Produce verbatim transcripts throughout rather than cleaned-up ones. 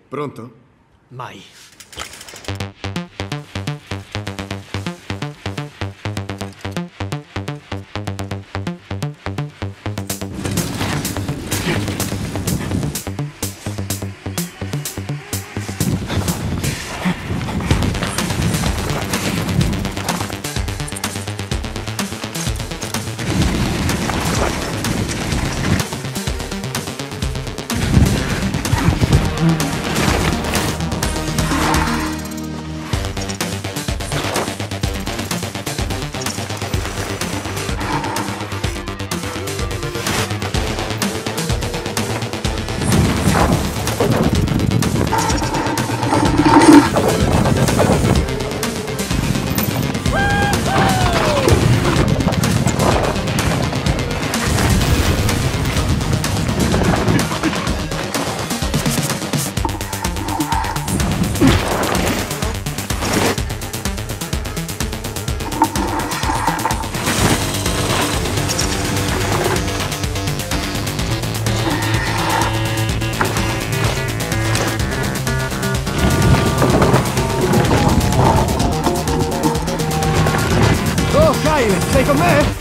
Pronto? Mai. Sei con me?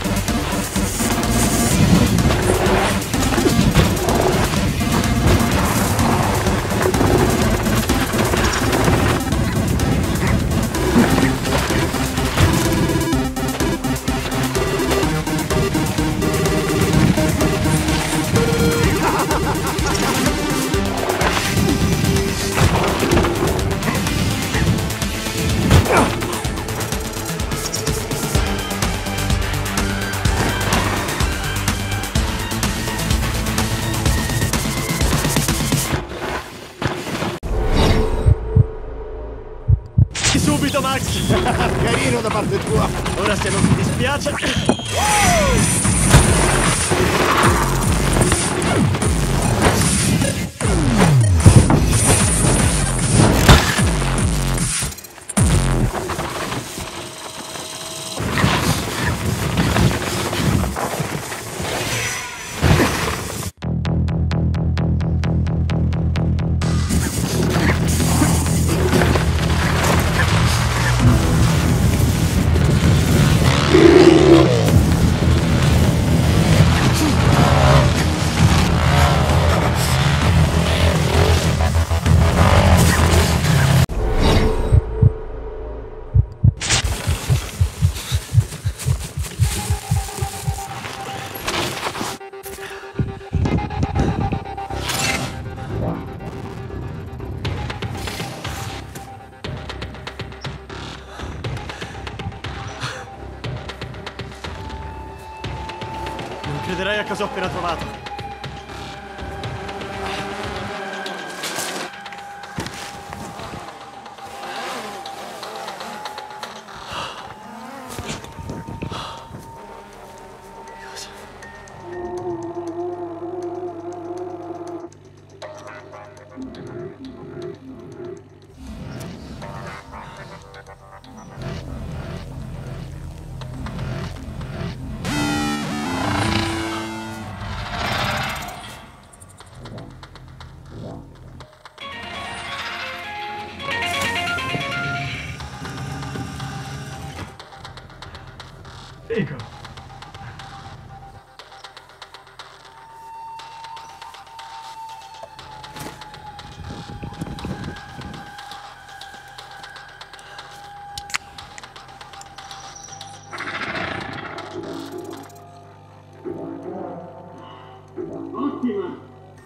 Subito, Max! Carino da parte tua! Ora, se non ti dispiace... Non crederai a cosa ho appena trovato. Figo. Ottima.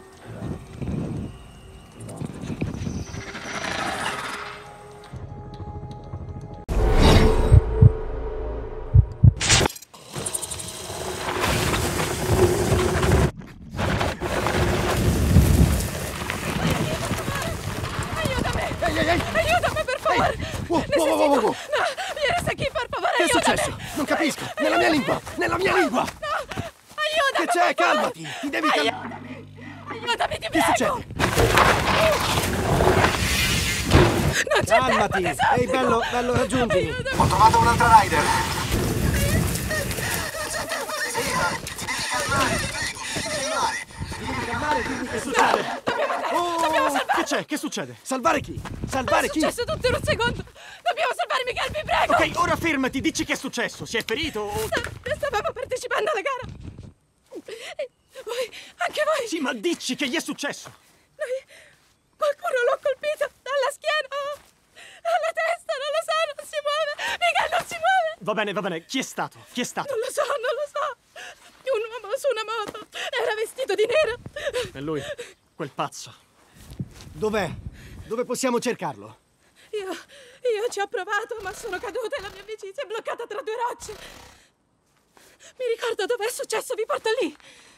Aiutami, per favore! Wow, wow, wow, wow, wow. No, vieni qui, per favore, Che è aiutami! successo? Non capisco! Nella mia lingua! Nella mia lingua! No, aiutami! Che c'è? Calmati! Ti devi calmare! Aiutami! Aiutami, ti Che prego! succede? Non c'è Calmati! tempo, tesoro! Ehi, bello, bello, raggiungimi! Aiutami. Ho trovato un'altra rider! Sì, ma ti devi calmare, ti prego! Ti devi calmare! fermare e dirmi che succede? Dobbiamo andare! Oh, Dobbiamo salvare! Che c'è? Che succede? Salvare chi? Salvare È chi? successo tutto in un secondo! Dobbiamo salvare Miguel, vi prego! Ok, ora fermati, dici che è successo. Si è ferito o... Sta- Stavamo partecipando alla gara! E voi, anche voi! Sì, ma dici che gli è successo. Noi... Qualcuno l'ha colpito dalla schiena! Alla testa, non lo so, non si muove! Miguel non si muove! Va bene, va bene. Chi è stato? Chi è stato? Non lo so, non lo so! Un uomo su una moto! Era vestito di nero! È lui, quel pazzo. Dov'è? Dove possiamo cercarlo? Io... io ci ho provato, ma sono caduta e la mia bici si è bloccata tra due rocce! Mi ricordo dove è successo, vi porto lì!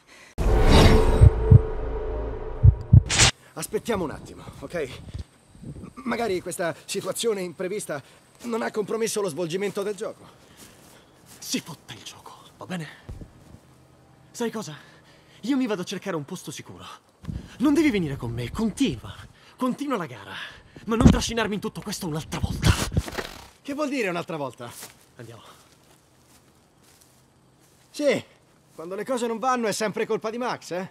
Aspettiamo un attimo, ok? Magari questa situazione imprevista non ha compromesso lo svolgimento del gioco. Si fotta il gioco, va bene? Sai cosa? Io mi vado a cercare un posto sicuro. Non devi venire con me, continua. Continua la gara. Ma non trascinarmi in tutto questo un'altra volta. Che vuol dire un'altra volta? Andiamo. Sì, quando le cose non vanno è sempre colpa di Max, eh?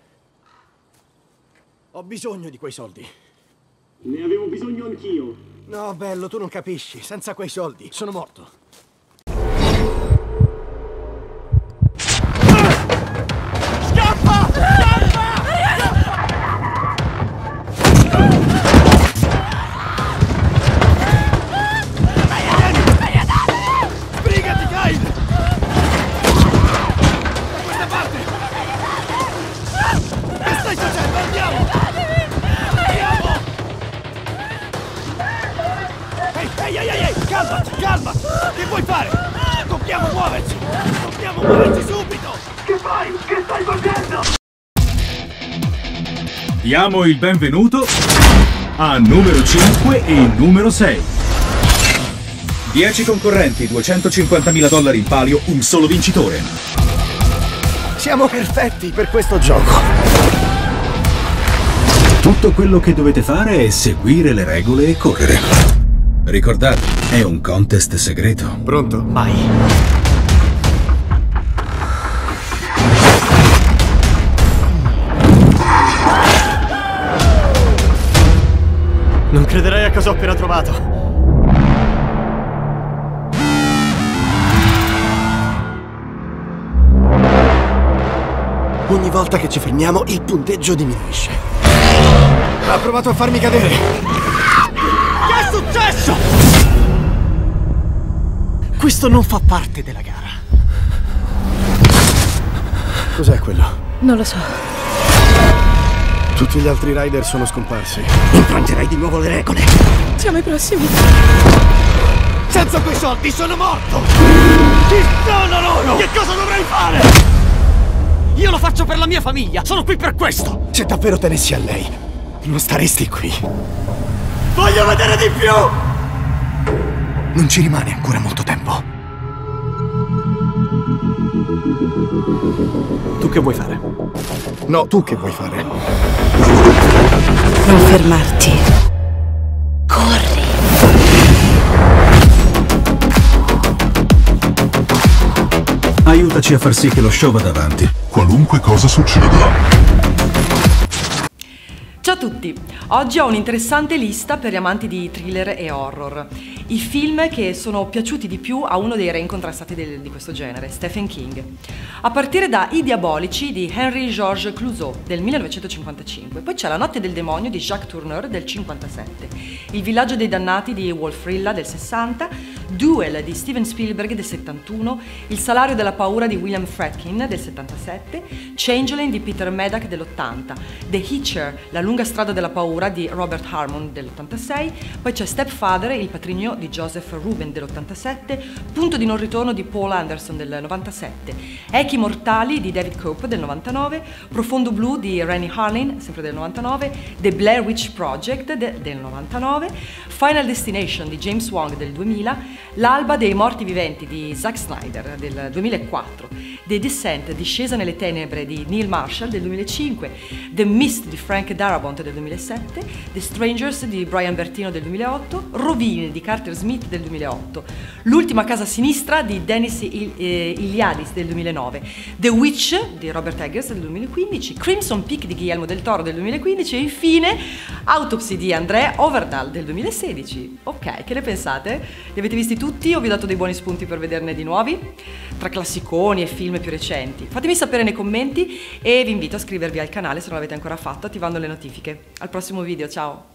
Ho bisogno di quei soldi. Ne avevo bisogno anch'io. No, bello, tu non capisci. Senza quei soldi sono morto. Scappa! Scappa! Sbrigati, Kyle! Da questa parte! Che stai facendo? Andiamo! Andiamo! Ehi, ehi, ehi, ehi! Calmati, calmati! Che vuoi fare? Dobbiamo muoverci! Dobbiamo muoverci subito! Che fai? Che stai facendo? Diamo il benvenuto a numero cinque e numero sei. dieci concorrenti, duecentocinquantamila dollari in palio, un solo vincitore. Siamo perfetti per questo gioco. Tutto quello che dovete fare è seguire le regole e correre. Ricordate, è un contest segreto. Pronto? Mai. Non crederai a cosa ho appena trovato. Ogni volta che ci fermiamo, il punteggio diminuisce. Ha provato a farmi cadere. Che è successo? Questo non fa parte della gara. Cos'è quello? Non lo so. Tutti gli altri rider sono scomparsi. Infrangerai di nuovo le regole. Siamo i prossimi. Senza quei soldi sono morto! Chi sono loro? Che cosa dovrei fare? Io lo faccio per la mia famiglia. Sono qui per questo. Se davvero tenessi a lei, non staresti qui. Voglio vedere di più. Non ci rimane ancora molto tempo. Tu che vuoi fare? No, tu che vuoi fare? Non fermarti. Corri. Aiutaci a far sì che lo show vada avanti. Qualunque cosa succeda. Ciao a tutti! Oggi ho un'interessante lista per gli amanti di thriller e horror. I film che sono piaciuti di più a uno dei re incontrastati del, di questo genere, Stephen King. A partire da I Diabolici di Henry-Georges Clouzot del millenovecentocinquantacinque, poi c'è La notte del demonio di Jacques Tourneur del cinquantasette, Il villaggio dei dannati di Wolf Rilla del sessanta, Duel di Steven Spielberg del settantuno, Il salario della paura di William Friedkin del settantasette, Changeling di Peter Medak dell'ottanta, The Hitcher, La lunga strada della paura di Robert Harmon dell'ottantasei, poi c'è Stepfather, Il patrigno di Joseph Ruben dell'ottantasette, Punto di non ritorno di Paul Anderson del novantasette, Echi mortali di David Cope del novantanove, Profondo blu di Rennie Harlin, sempre del novantanove, The Blair Witch Project de- del novantanove, Final Destination di James Wong del duemila, L'alba dei morti viventi di Zack Snyder del duemilaquattro, The Descent, Discesa nelle tenebre di Neil Marshall del duemilacinque, The Mist di Frank Darabont del duemilasette, The Strangers di Brian Bertino del duemilaotto, Rovine di Carter Smith del duemilaotto, L'ultima casa sinistra di Dennis Il- eh, Iliadis del duemilanove, The Witch di Robert Eggers del duemilaquindici, Crimson Peak di Guillermo del Toro del duemilaquindici e infine Autopsy di André Overdal del duemilasedici. Ok, che ne pensate? Li avete visti tutti o vi ho dato dei buoni spunti per vederne di nuovi? Tra classiconi e film più recenti. Fatemi sapere nei commenti e vi invito a iscrivervi al canale se non l'avete ancora fatto attivando le notifiche. Al prossimo video, ciao!